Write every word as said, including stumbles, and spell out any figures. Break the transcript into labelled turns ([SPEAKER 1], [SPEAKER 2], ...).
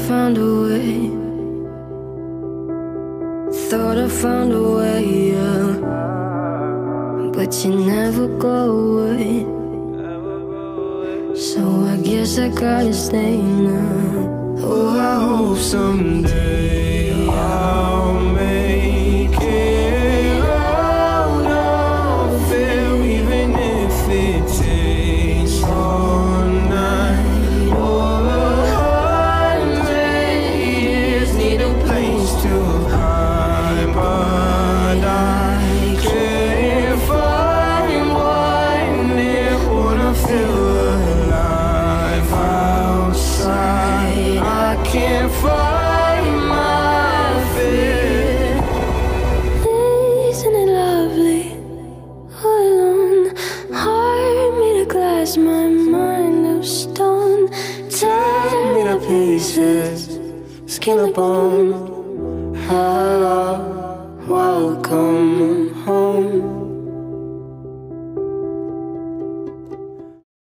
[SPEAKER 1] found a way. Thought I found a way, yeah. But you never go away. So I guess I gotta stay now. Oh, I hope someday I'll make it out of there, even if it takes all night or a hundred years. Need a place to hide, but I can't find one there. Wanna feel alive outside. I can't find my fear. Isn't it lovely? All alone, heart made of glass, my mind of stone. Tear me to pieces, skin and bone. Hello, welcome.